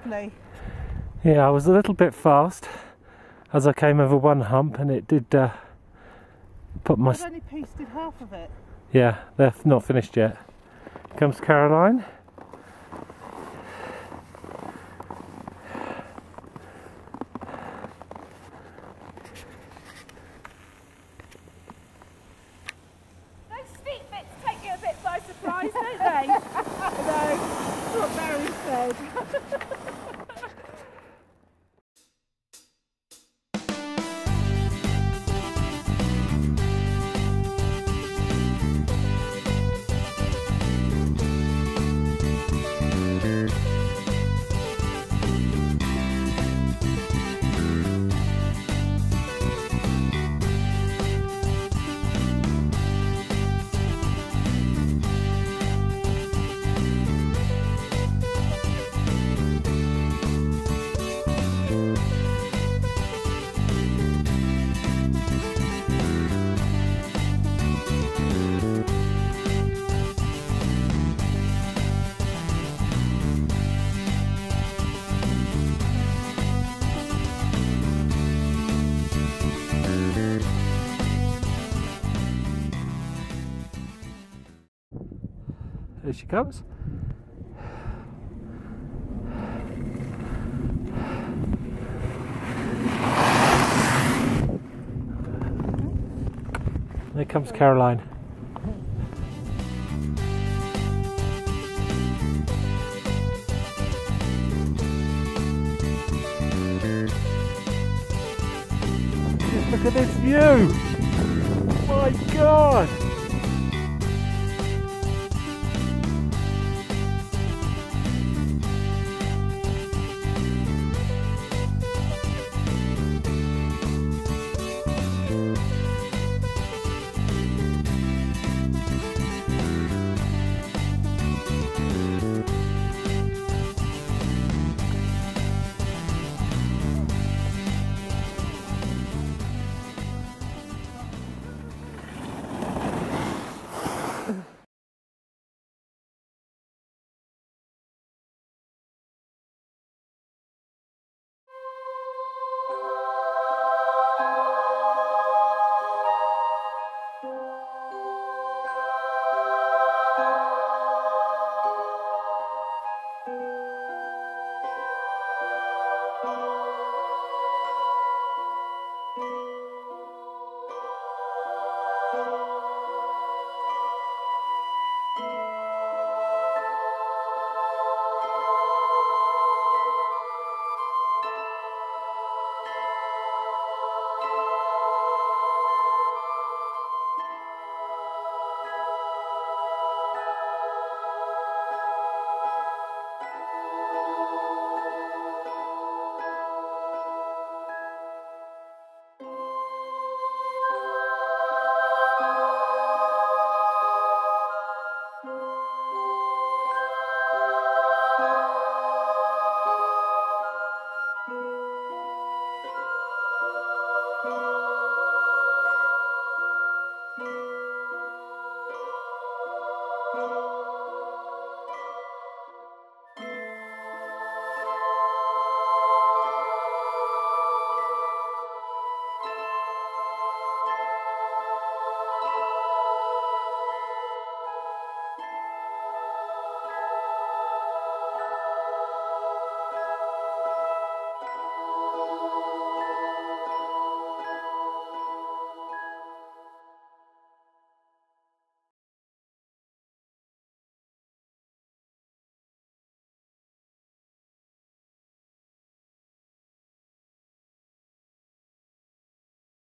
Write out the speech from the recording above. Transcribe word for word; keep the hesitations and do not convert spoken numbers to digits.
lovely. Yeah, I was a little bit fast as I came over one hump, and it did uh, put my... I've only pasted half of it. Yeah, they're not finished yet. Here comes Caroline. Those steep bits take you a bit by surprise, don't they? No, that's what Mary said. Here she comes. There comes Caroline. Just look at this view! My God!